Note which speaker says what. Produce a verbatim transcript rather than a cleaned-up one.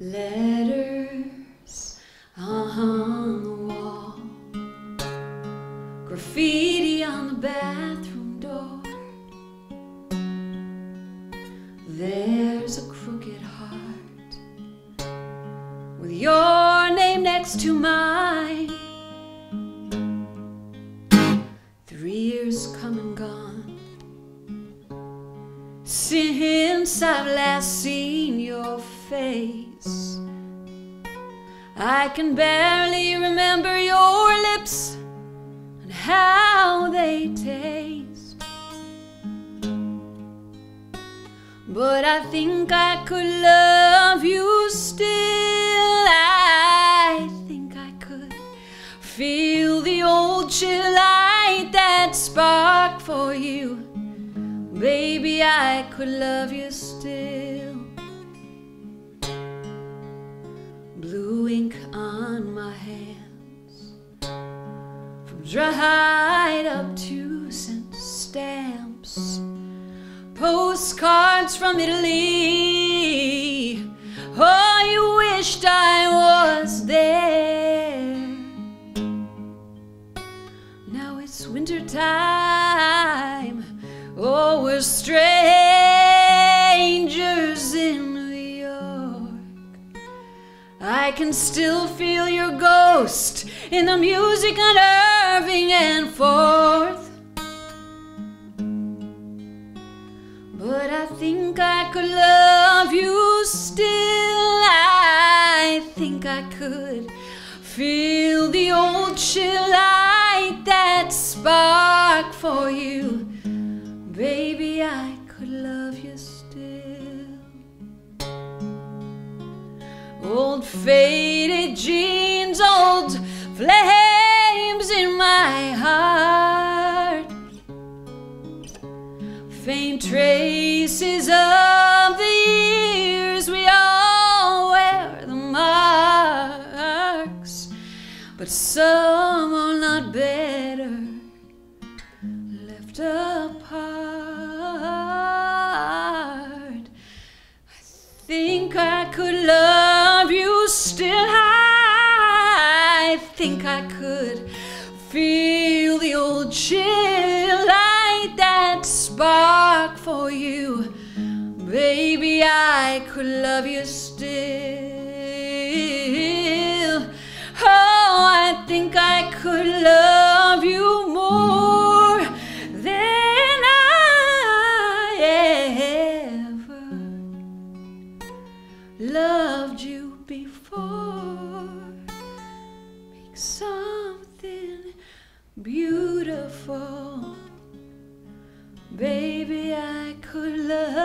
Speaker 1: Letters on the wall, graffiti on the bathroom door. There's a crooked heart with your name next to mine. Three years come and gone since I've last seen your face. I can barely remember your lips and how they taste, but I think I could love you still. I think I could feel the old chill light that spark for you. Baby, I could love you still. Blue ink on my hands, from dried up two cent stamps, postcards from Italy. Oh, you wished I was there. Now it's winter time. Oh, we're strangers in New York. I can still feel your ghost in the music on Irving and Fourth. But I think I could love you still. I think I could feel the old chill light that spark for you. Baby, I could love you still. Old faded jeans, old flames in my heart, faint traces of the years we all wear the marks, but some are not better left apart. I think I could love you still. I think I could feel the old chill light that spark for you. Baby, I could love you still. Oh, I think I could love you more than I ever loved you before. Make something beautiful. Baby, I could love